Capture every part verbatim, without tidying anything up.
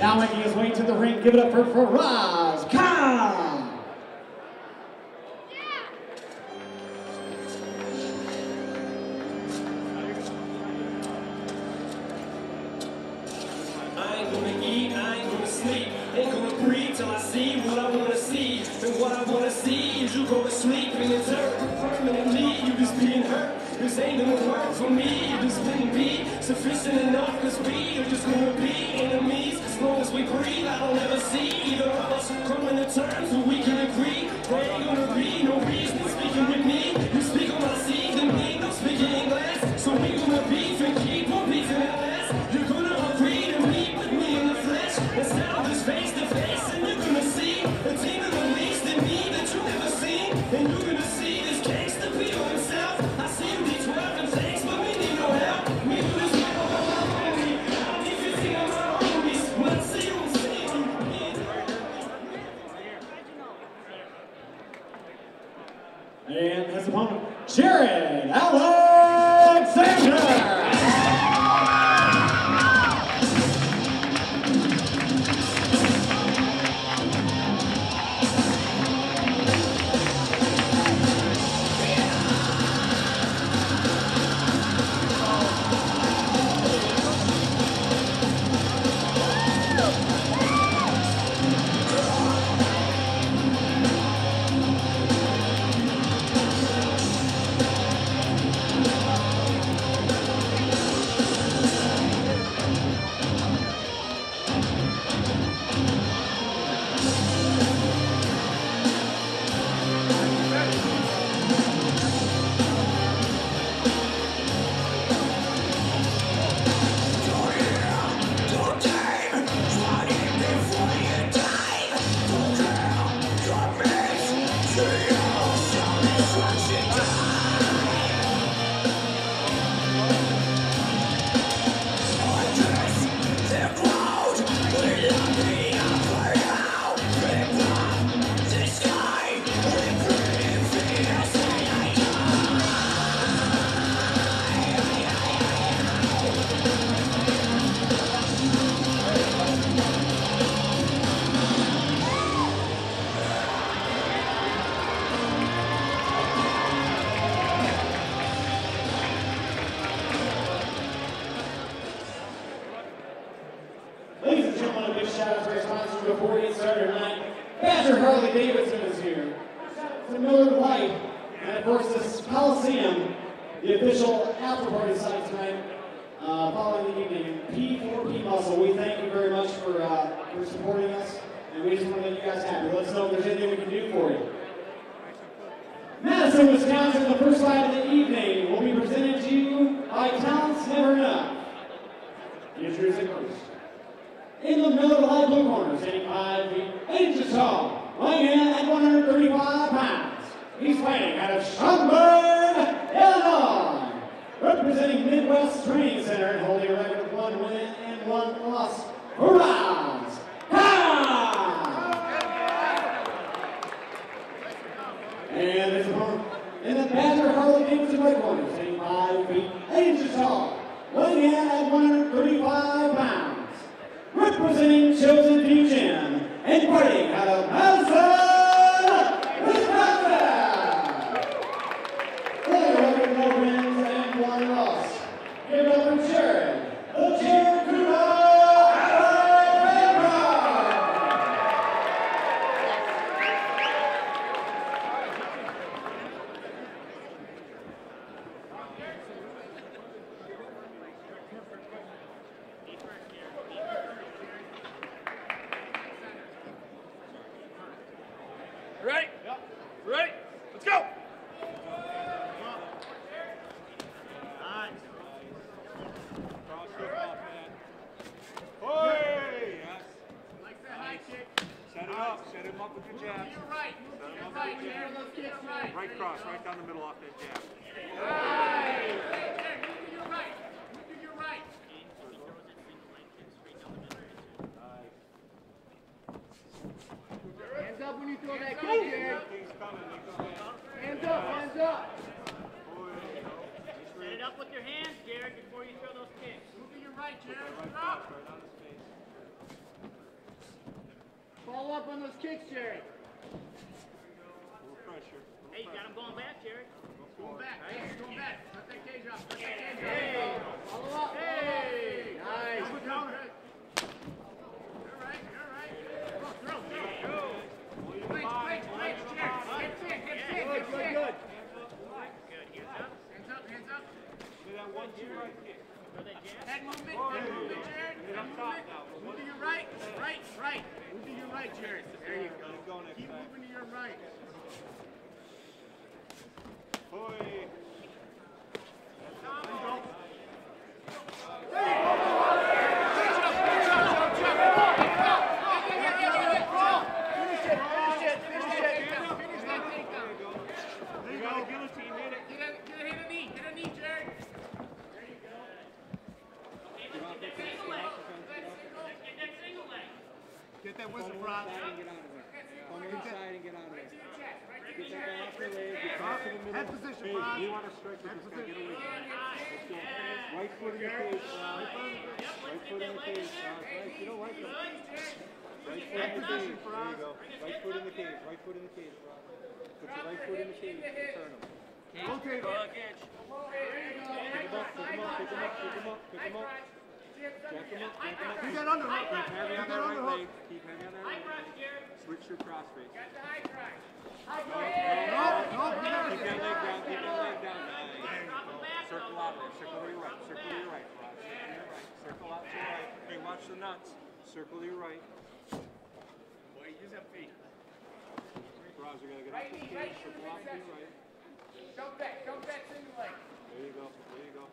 Now making his way to the ring, give it up for Faraz Khan. I ain't gonna eat, I ain't gonna sleep, ain't gonna breathe till I see what I wanna see. And what I wanna see is you go to sleep in the dirt. Permanently, you just being hurt. This ain't gonna work for me, you just wouldn't be sufficient enough, cause we are just gonna be enemies. As long as we breathe, I don't ever see either of us coming to terms where we can agree. There ain't gonna be no reason speaking with me. You speak on my seeds and me, don't speak in English. So we gonna beef and keep on beefing at last. You're gonna agree to meet with me in the flesh instead of just face to face, and you're gonna see a team of the least in me that you never seen. And you're gonna see this gangster Pio himself. I see him D twelve and thanks, but we need no help. We do this with all of our family. I don't need fifteen of my homies. When I see you, I'm seeing you. And his opponent, Jared Alexander. Ladies and gentlemen, a big shout out to our sponsors before we get started tonight. Badger Harley Davidson is here. It's Miller Lite. And of course, this Coliseum, the official after party site tonight, uh, following the evening. P four P Muscle, we thank you very much for, uh, for supporting us. And we just want to make you guys happy. Let us know if there's anything we can do for you. Madison, Wisconsin, the first fight of the evening will be presented to you by Talents Never Enough. Introducing first. In the Miller Lite blue corner, standing five feet eight inches tall, weighing in at one hundred thirty-five pounds. He's fighting out of Schaumburg, Illinois. Representing Midwest Training Center and holding a record of one win and one loss. Faraz Khan! And his opponent in the Badger Harley Davidson red corner, standing five feet eight inches tall, weighing in at one hundred thirty-five pounds. Representing Chosen Fusion and fighting out of Madison, Wisconsin. They record no wins and one loss. Give it up for Jared, the Jared Kuba Ready? Yep. Ready? Let's go! Nice. Cross kick off, man. Hey! Yes. Like that high kick. Set it up. Set him up with your jabs. Move to your right. Move to your right. There, those kicks right. Right cross, right down the middle off that jab. Right. There, move to your right. Move to your right. Hands up when you throw that kick, Jared. Hands up, hands up. Set it up with your hands, Jared, before you throw those kicks. Move to your right, Jared. Right up. Right on his face. Follow up on those kicks, Jared. Little pressure. Hey, you got him going back, Jared. Going back. Hey, going back. Let that cage off. Let that cage off. Hey. Follow up. Hey. Nice. Double counter. You're right. You're right. Go, throw, throw. Wait, wait, wait, Jared. Get in, get in, get in. Good, good. Good. Hands up. Hands up, hands up. Look at that one, two, right kick. Head movement, head movement, Jared. Head movement. Move to your right. Right, right. Move to your right, Jared. There you go. Keep moving to your right. Boy. Get that whistle, Rob. Come inside and get out of there. Get that guy off the leg. Get back to the middle. Head position, Rob. We want to strike with this guy. Get away from him. Let's go. Right foot in the cage, Rob. Right foot in the cage, Rob. Right, you don't like him. Right foot in the cage. There you go. Right foot in the cage. Right foot in the cage, Rob. Put your right foot in the cage and turn him. Okay, Cage. Pick him up, pick him up, pick him up, pick him up, pick him up. Jack him up, jack him up. keep that underhook. Keep heavy on Keep that that right underhook. leg. Keep heavy on that right leg. Switch your cross face. No, no, Keep that leg down, keep that leg down. Nice. Circle out of there. Circle to your right. Circle to your right, Rob. Circle to your right. Circle out to your right. Hey, watch the nuts. Circle to your right. Boy, use that feet. Roz, you gotta get off the cage. Circle out to your right. Jump back, jump back, single leg. There you go. There you go.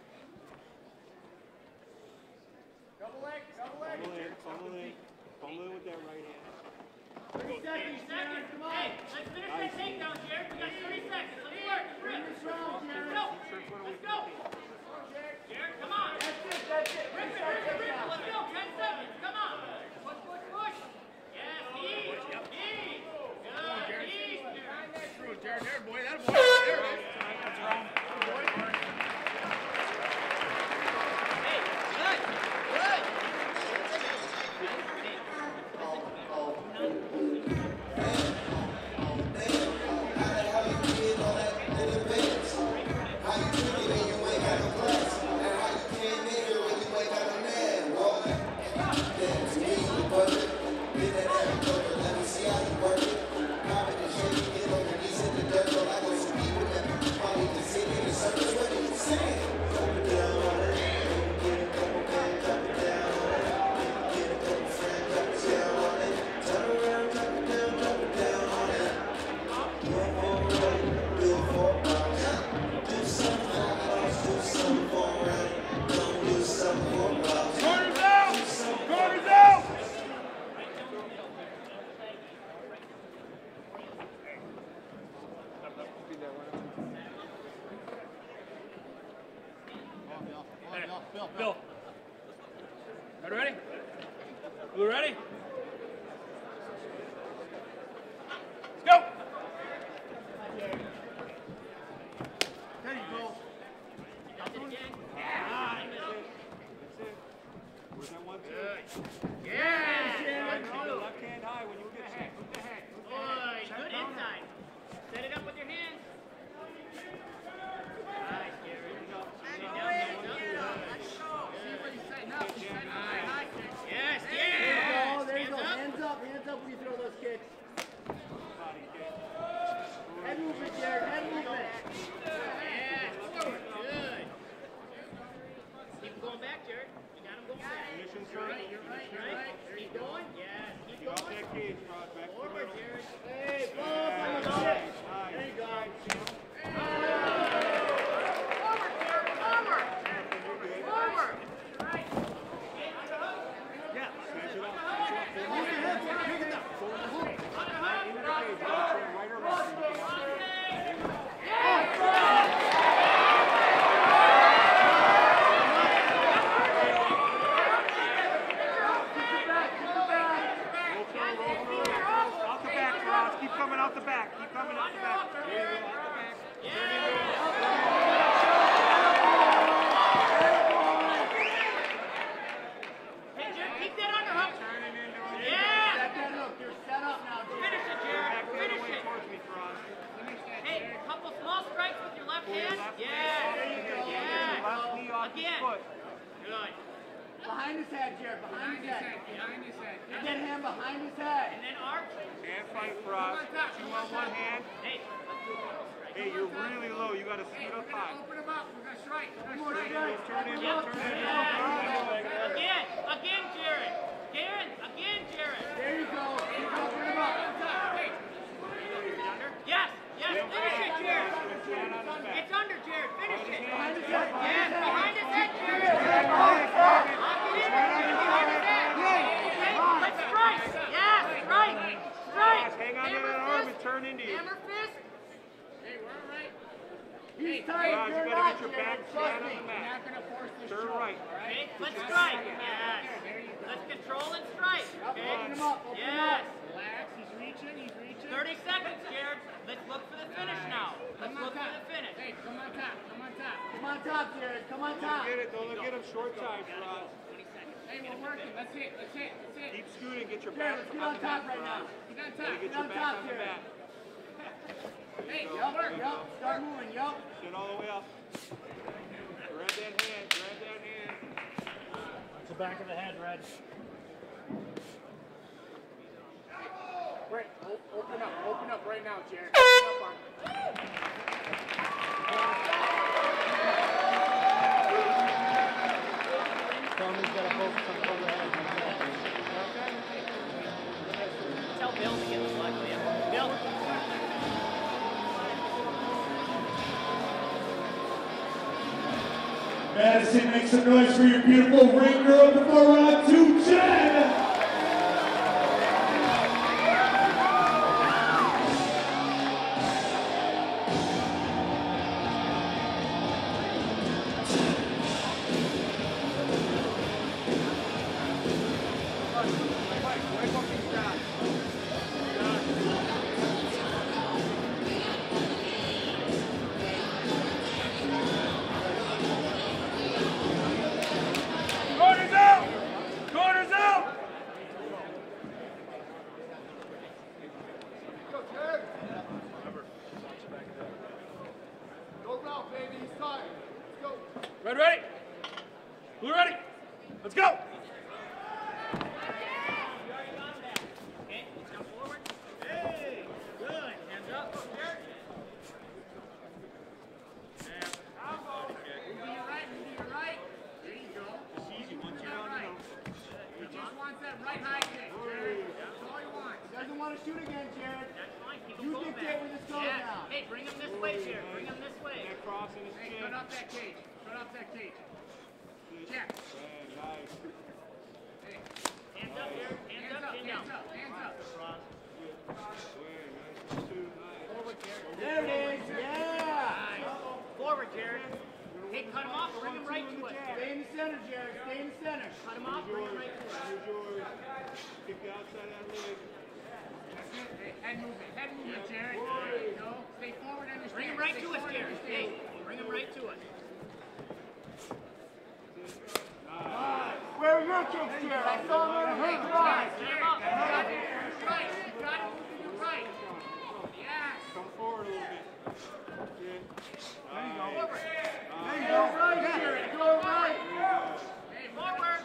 Double leg, double leg. Fumble in, fumble in. Fumble in with that right hand. thirty seconds, Jared, come on. Hey, let's finish that takedown, Jared. We got thirty seconds. Let's work. Let's rip. Finish round, Jared. Let's go. Let's go. Jared, come on. That's it, that's it. Rip it, rip it, rip it. Let's go. Ten seconds. Come on. Push, push, push. Yes, ease. Ease. Good. Ease, Jared. Through it, Jared. There, boy. That boy. There it is. Hey, good. Good. Bill. Everybody ready? We ready? Let's go! There you go. That's it again. That's it. Where's that one, two? Yeah. Keep the left hand high when you get hit. Boy, good inside. Set it up with your hands. Nice, Gary. Down, down, down. Yes, yes. There you go. Hands up. Hands up. Hands up when you throw those kicks. Head movement, Jared. Head movement. Yes. Good. Keep going back, Jared. You got him going back. You're right. You're right. You're right. Keep going. Yes. Keep Get off going. that cage, Rod. Back to the Forward, middle. Jared. Hey, follow up on those kicks. There you go. Forward, Jared. Forward. Forward. Right. Yeah. Smash it up. Use your hips. Pick it up. Right or left. Out the back, Ross. Keep coming out the back. Keep coming out the back. Hey, Jared, keep that underhook. Yeah. Back that up. You're his head, Jared. Behind his head. Behind his head. And then him behind his head. And then arch. Hand fight for us. Two on one hand. Hey, let's do it. Hey, you're really low. You got to scoot up high. Open him up. We're going to strike. We're Turn going to in, strike. turn in, Yep. turn in. Yeah. Again, again, Jared. Again, again, Jared. There you go. There you go. Open him up. Hey. Yes, yes, finish it, Jared. Stand on his back. It's under, Jared. Finish it. Behind his head. Yes, behind his head, Jared. Lock it in. Behind his head. Okay, let's strike. Yes, strike. Strike. Hang on to that arm and turn into you. Hammer fist. Hey, we're all right. He's tight. Raj, you You're got to not, get your Jared. back Trust flat on me. the We're mat. not going to force this Turn stroke, right. all right? Okay, let's strike. Yes. Let's control and strike. Okay. Open him up. Open him Yes. up. Relax. He's reaching. He's reaching. thirty seconds, Jared. Let's look for the finish now. Let's Come on look for top. the finish. Hey, come on top. Come on top. Come on top, Jared. Come on top. Get it. Don't get him short time, Raj. Hey, we're working. Let's hit. Let's hit. Let's hit. Keep scooting. Get your Jared, back let's get on on the top mat, right now. Raj. Get on Gotta top. get Get your on back top, on the Jared. mat. Hey, yup, yup. Start moving, yup. Sit all the way up. Grab that hand. Grab that hand. It's the back of the head, Red. Right, o- open up. Open up right now, Jared. Open up on. Tommy's got to focus on the head. Tell Bill to get the blood clear. Bill. Madison, make some noise for your beautiful ring girl before round two, Jen! Corners out! Corners out! Go, Jared. Go route, baby. He's tired. Let's go. Red ready? Blue ready? Let's go! Okay, let's come forward. Hey, good. Hands up. Jared. Move to your right. Move to your right. There you go. It's easy once you All know, right. He just wants that right high kick, Jared. That's all he wants. He doesn't want to shoot again, Jared. That's fine. Keep him You going dictate back. where this goes Yeah. now. Hey, bring him this way, Jared. Bring him this way. that cross in his Hey, chin. cut off that cage. Cut off that cage. Check. Man, nice. Hey, Hands up, Jared. Hands hands up, up, chin hands down. up, hands up. Way, nice. Two, nice. Forward, Jared. There it is. Yeah. Forward, Jared. Hey, cut him off. Bring him right to us. Stay in the center, Jared. Stay in the center. Cut him off. Bring him right to us. Here's yours. Kick the outside of that leg. That's it. Hey, head movement. Head movement, Jared. There you go. Stay forward and Bring him right to us, Jared. Hey, bring him right to us. Where are your kicks, Jared? I saw him on the hook line. Get him up. Right. You got to move to your right. Yes. Come forward a little bit. Good. There you go. There you go. Right, Jared. Go right. Hey, forward.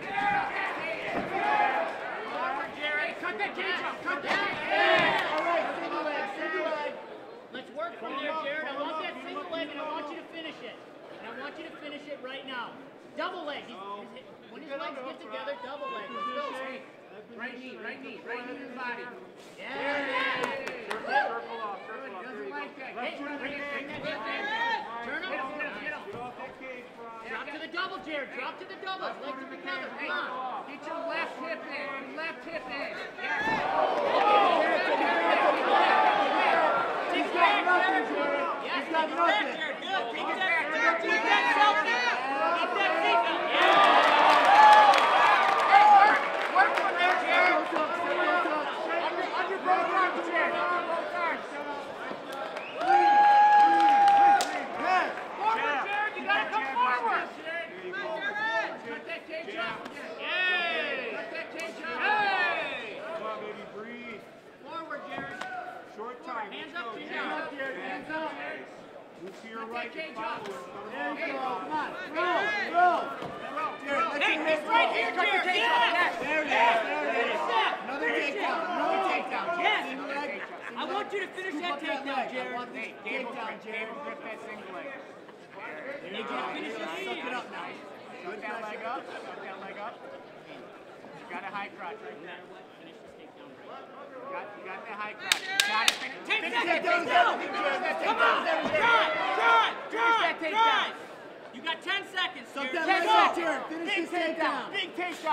Forward, Jared. Cut that cage off. Cut that Yeah. cage. Yeah. All right. Single leg. Single leg. Let's work from there, Jared. I want that single leg, and I want you to finish it. And I want you to finish it right now. Double leg. He's, his, when his legs get together, double leg. Let's go. Right knee. Right knee. Right knee in his body. Yeah. Circle off, Good. circle He off. There doesn't you go. like that. Hey, Get bring, bring it. bring that hip in. Turn him. Get him. Get him. Get him. Get off that cage, Raj. Drop to the double, Jared. Drop to the double. Legs are together. Come on. Get your left hip in. Your left hip in. Yes. Take it back, Jared. Yes, take it back, Jared. Good. Take it back, Jared. Keep that selfie. Keep that seatbelt. Yeah. Hey, work. Work from there, Jared. Under, under both arms, Jared. Under both arms. Forward, Jared. You gotta come forward. Cut that cage off again. Yay. Cut that cage off. Hey. Come on, baby, breathe. Forward, Jared. Short time. Hands Let's up, go. chin Hands down. up, Jared, hands up. Move to your Cut right that and cage follow off. it. Cut him There off. you go. Come on. Throw. Throw. Hey, it's right here, Jared. Yes. There it is. Yes. There it is. Finish that. Another Finish takedown. it. Another takedown. Yes. Single leg. I want you to finish that takedown, Jared. I want this takedown, Jared. Grip that single leg. They need you to finish your Suck lead. it up now. Shut that leg up. Shut that leg up. You got a high crotch right there. You got, you got that high crotch. You got it. Finish, Take finish that that takedown. takedown. Come on. Drive. Drive. Finish that Drive. takedown. Drive. You got ten seconds. Suck Jared. that Let's leg up, go. Jared. Finish Big this takedown. takedown. Big takedown.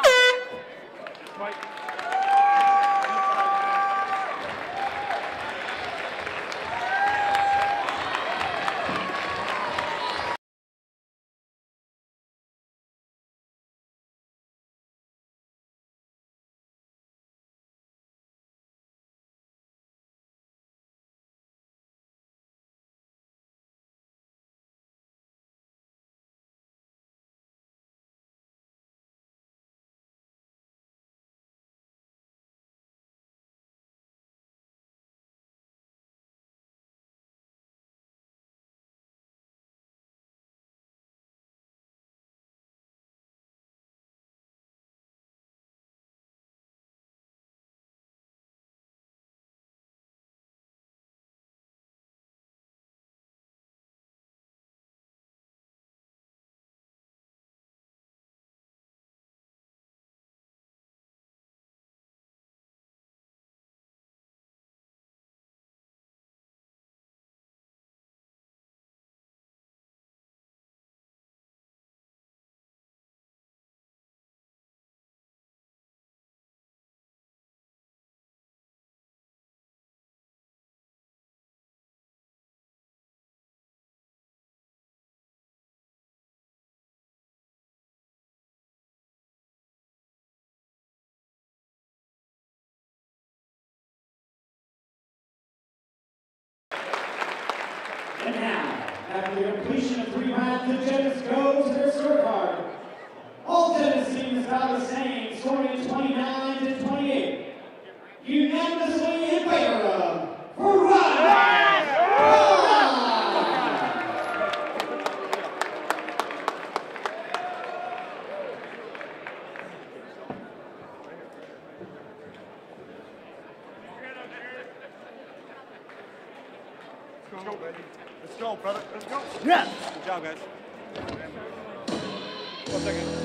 And now, after the completion of three rounds, the judges go to their scorecard. All judges seem about the same, scoring twenty-nine to twenty-eight. Unanimously in favor of Faraz Khan. Let's go, baby. Let's go, brother. Let's go. Yes. Good job, guys. One second.